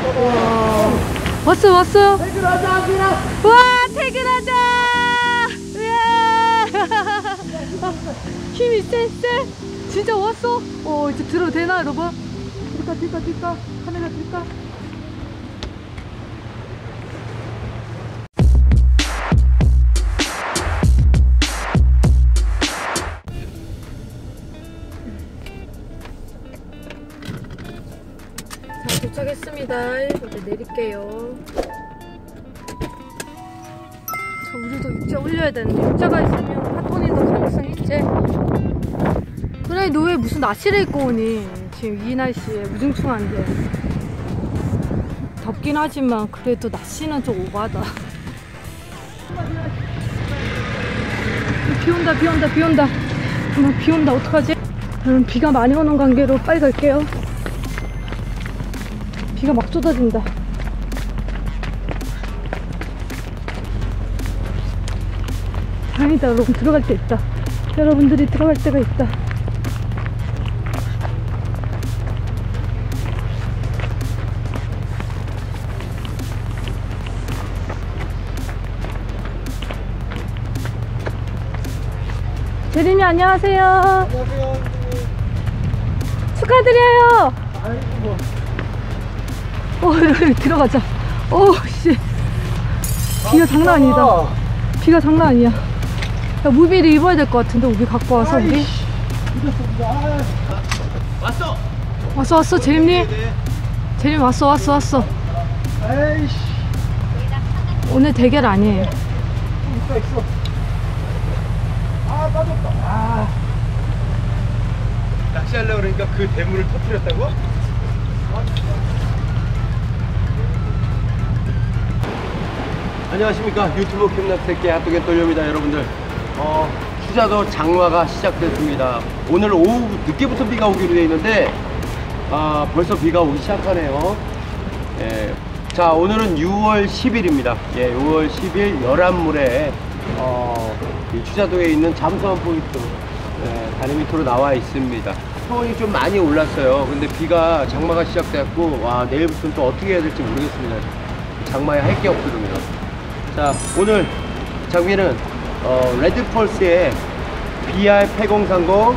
왔어 왔어. 퇴근하자. 와 퇴근하자. 힘이 쎄. 진짜 왔어. 이제 들어도 되나 여러분? 들까 카메라 들까? 자 도착했습니다. 이제 내릴게요. 자 우리도 육자 올려야 되는데 육자가 있으면 핫톤이 더 가능성이 있지. 그래 너 왜 무슨 나시를 입고 오니? 지금 이 날씨에 우중충한데. 덥긴 하지만 그래도 날씨는 좀 오바다. 비 온다. 정말 비 온다. 어떡하지? 여러분 비가 많이 오는 관계로 빨리 갈게요. 비가 막 쏟아진다. 다행이다. 여러분 들어갈 때 있다. 여러분들이 들어갈 때가 있다. 재림이 안녕하세요. 안녕하세요. 축하드려요. 아이고 들어가자. 씨. 비가 장난 아니다. 비가 장난 아니야. 야, 무비를 입어야 될 것 같은데, 우비 갖고 와서, 우리. 왔어, 재림님. 재림 왔어. 에이씨. 오늘 대결 아니에요. 있어. 빠졌다. 낚시하려고 그러니까 그 대물을 터뜨렸다고? 안녕하십니까. 유튜브 캠낚시새끼 핫도그 돌려입니다. 여러분들 추자도 장마가 시작됐습니다. 오늘 오후 늦게부터 비가 오기로 되어 있는데 벌써 비가 오기 시작하네요. 자 오늘은 6월 10일입니다 6월 10일 11물에 이 추자도에 있는 잠수함 포인트 다리 밑으로 나와 있습니다. 수온이 좀 많이 올랐어요. 근데 비가 장마가 시작되었고 내일부터는 또 어떻게 해야 될지 모르겠습니다. 장마에 할 게 없거든요. 자 오늘 장비는 레드펄스의 BR8030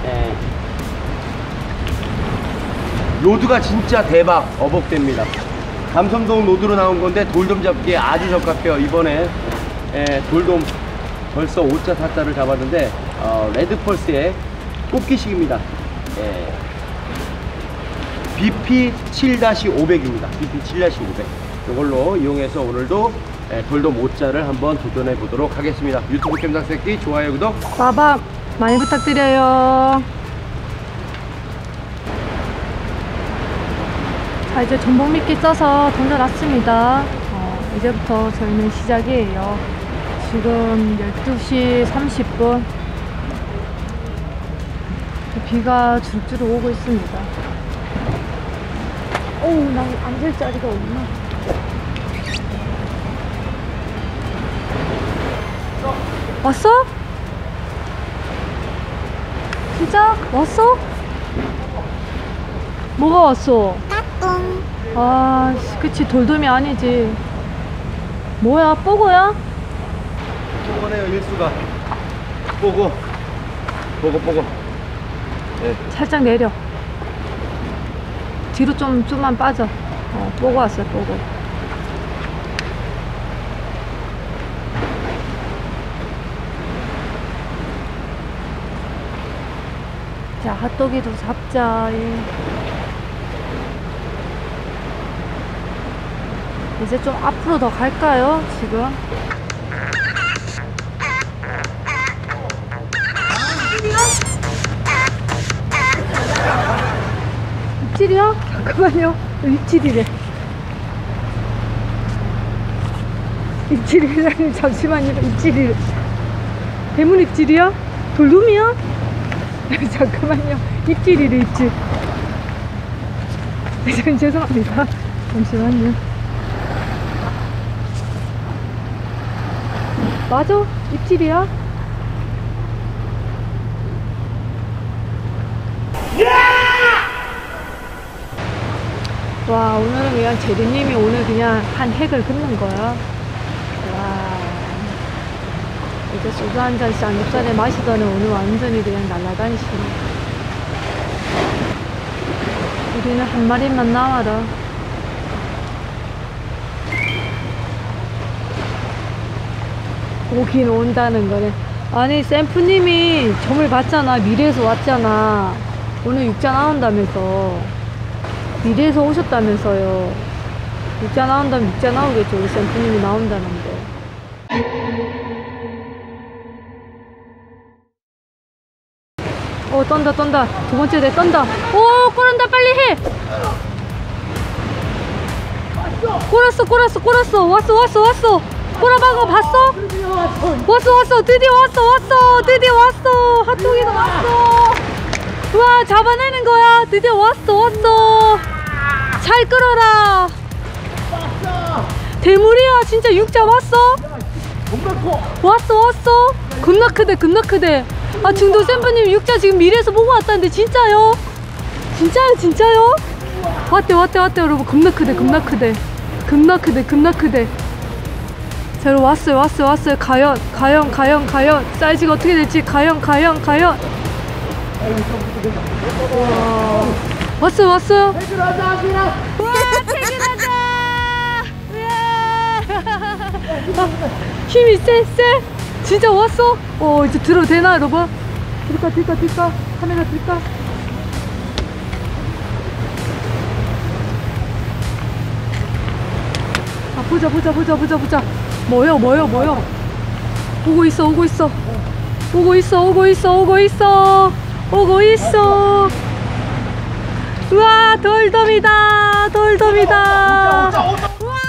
로드가 진짜 대박 어복됩니다. 감성동 로드로 나온 건데 돌돔 잡기에 아주 적합해요. 이번에 돌돔 벌써 5자 4자를 잡았는데 레드펄스의 뽑기식입니다. BP7-500입니다. BP7-500 이걸로 이용해서 오늘도 돌돔 5자를 한번 도전해 보도록 하겠습니다. 유튜브 캠낚시새끼 좋아요 구독 빠밤 많이 부탁드려요. 자 이제 전복미끼 써서 던져놨습니다. 이제부터 저희는 시작이에요. 지금 12시 30분 비가 주룩주룩 오고 있습니다. 난 앉을 자리가 없나? 왔어? 진짜? 왔어? 뭐가 왔어? 그치 돌돔이 아니지. 뭐야 뽀고야? 뽀고네요. 일수가 뽀고 살짝 내려. 뒤로 좀만 빠져. 뽀고 왔어요 뽀고. 자 핫도기도 잡자. 이제 좀 앞으로 더 갈까요 지금? 입질이야? 잠깐만요. 입질이래. 입질이라니 잠시만요. 입질이래. 대문 입질이야? 돌돔이야? 잠깐만요. 입질이래 입질. 죄송합니다. 잠시만요. 맞아? 입질이야? 와, 오늘은 그냥 제리님이 오늘 그냥 한 획을 긋는 거야. 와, 이제 소주 한 잔씩 삼겹살에 마시더니 오늘 완전히 그냥 날라다니시네. 우리는 한 마리만 나와라. 오긴 온다는 거네. 아니, 샘프님이 점을 봤잖아. 미래에서 왔잖아. 오늘 육자 나온다면서. 미래에서 오셨다면서요. 육자 나온다면 육자 나오겠죠. 우리 샘프님이 나온다는데. 떤다, 떤다. 두 번째 대 떤다. 오, 꼬른다. 빨리 해. 꼬랐어, 꼬랐어, 꼬랐어. 왔어. 꼬라박아 봤어? 왔어. 드디어 왔어. 드디어 왔어. 핫도기도 왔어. 와, 잡아내는 거야. 드디어 왔어. 잘 끌어라. 대물이야. 진짜 육자 왔어? 왔어. 겁나 크대. 아, 중도 샘프님 육자 지금 미래에서 보고 왔다는데 진짜요? 진짜요? 왔대 여러분. 겁나 크대. 자, 여러분 왔어요. 가연. 사이즈가 어떻게 될지. 가연. 왔어요. 퇴근하자. 힘이 쎄. 진짜 왔어? 이제 들어도 되나, 여러분? 들까? 카메라 들까? 아, 보자. 뭐요? 오고 있어. 우와, 돌돔이다. 우와,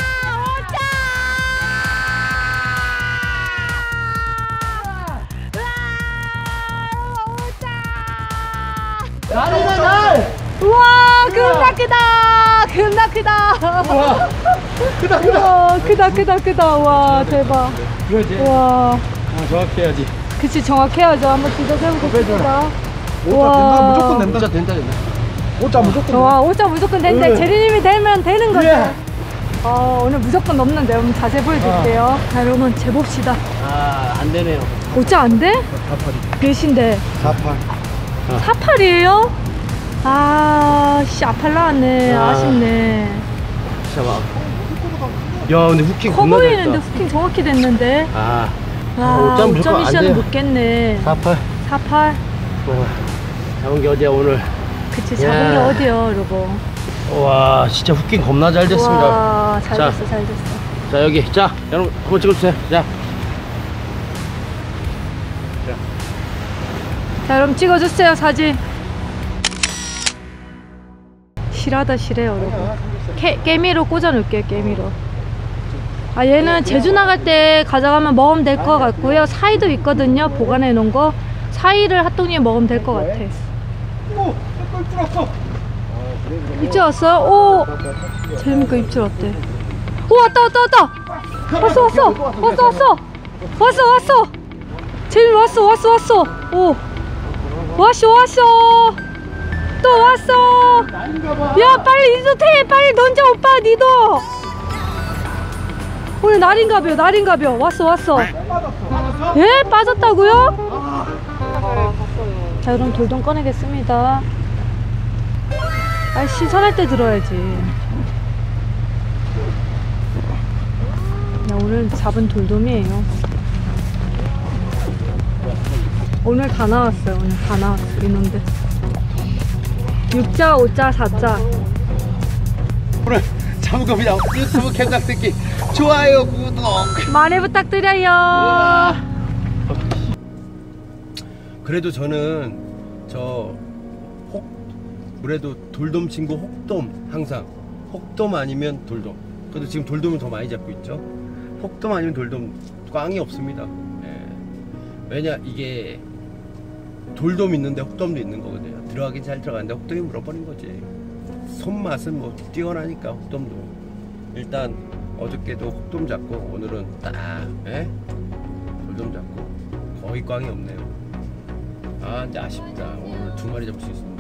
날! 우와, 겁나 크다. 우와, 크다. 우와, 크다. 와, 대박. 그러지. 와, 정확히 해야지. 그치, 정확해야죠. 한번 진짜 해보겠습니다. 무조건 된다. 진짜 된다. 오자 무조건. 와, 오자 무조건 된대. 네. 제리님이 되면 되는 거죠. 예. 오늘 무조건 넘는데. 여러분 자세 보여드릴게요. 자, 여러분 재봅시다. 안 되네요. 오자 안 돼? 48이. 몇인데? 48. 48이에요? 아팔 나왔네. 아쉽네. 진짜 막. 야, 근데 후킹 커 겁나 보이는데 잘했다. 후킹 정확히 됐는데. 오점 무조건 5점 안 미션은 돼요. 못 겠네. 48. 잡은 게 어디야, 오늘? 그치, 잡은 게 어디요, 여러분. 와, 진짜 후킹 겁나 잘 됐습니다. 와, 잘 자. 됐어. 자, 여기. 자, 여러분, 한번 찍어주세요. 자, 여러분 찍어주세요, 사진. 실해, 여러분. 깨미로 꽂아놓을게요, 깨미로. 얘는 제주 나갈 때 가져가면 먹으면 될 것 같고요. 사이도 있거든요, 보관해 놓은 거. 사이를 핫도그에 먹으면 될 것 같아. 오, 색깔 뚫었어. 입질 왔어요? 오! 재밌고 입질 왔대. 오, 왔다! 왔어! 재민 왔어! 오! 왔어! 또 왔어! 야, 빨리 니도 태! 빨리 던져, 오빠, 니도! 오늘 날인가벼. 왔어. 예? 빠졌다고요? 자, 그럼 돌돔 꺼내겠습니다. 신선할 때 들어야지. 오늘 잡은 돌돔이에요. 오늘 다 나왔어요. 이놈들. 6자, 5자, 4자. 오늘 잡은 겁니다. 유튜브 캔각새끼. 좋아요, 구독. 많이 부탁드려요. 그래도 저는 그래도 돌돔 친구 혹돔 항상 혹돔 아니면 돌돔. 그래도 지금 돌돔을 더 많이 잡고 있죠. 혹돔 아니면 돌돔 꽝이 없습니다. 왜냐, 이게 돌돔 있는데 혹돔도 있는 거거든요. 들어가긴 잘 들어가는데 혹돔이 물어버린 거지. 손맛은 뭐 뛰어나니까 혹돔도. 일단 어저께도 혹돔 잡고 오늘은 딱 돌돔 잡고 거의 꽝이 없네요. 이제 아쉽다. 오늘 2마리 잡을 수 있습니다.